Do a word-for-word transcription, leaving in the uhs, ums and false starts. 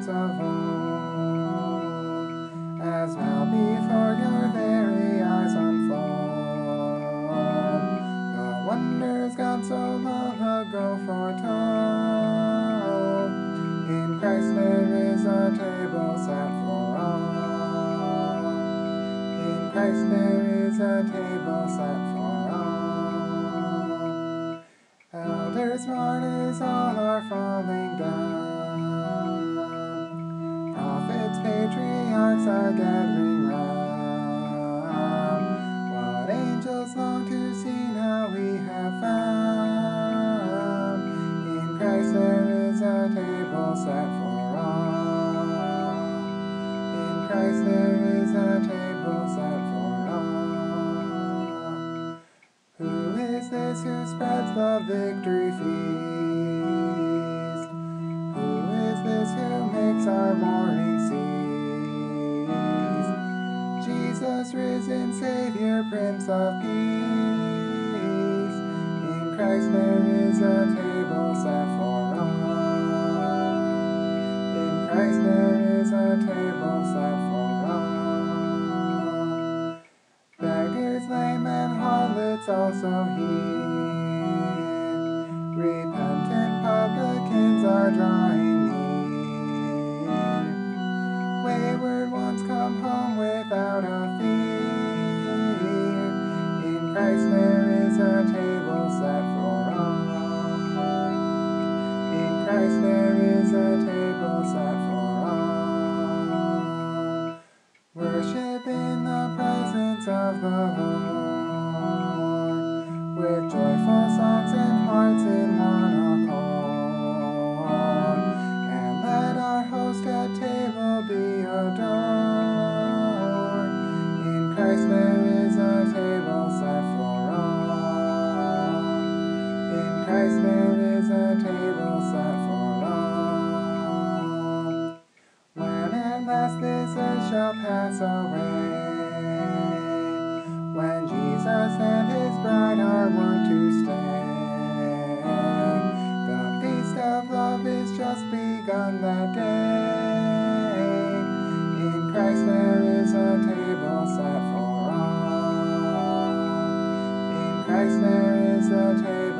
saints of old, as now before your very eyes unfold the wonders God so long ago foretold. In Christ there is a table set for all. In Christ there is a table set for all. Elders, martyrs, all are falling down. Prophets, patriarchs are gathering round. What angels long to see now we have found. In Christ there is a table set for all. In Christ there is a table set for all. Who is this who spreads the victory feast? Who is this who makes our warring cease? Jesus, risen Savior, Prince of Peace. In Christ there is a table set for all. In Christ there is a table set for all. Beggars, lame, and harlots also here. Repentant publicans are drawing near. Wayward ones come home without a fear. In Christ there is a table set for all. In Christ there is a table set for all. Worship in the presence of the Lord, with joyful songs and hearts in one accord. And let our host at table be adored. In Christ there is a table set for all. In Christ there is a table set for all. When at last this earth shall pass away, when Jesus and his bride are one to stay, the feast of love is just begun that day. In Christ there is a table set for all. In Christ there is a table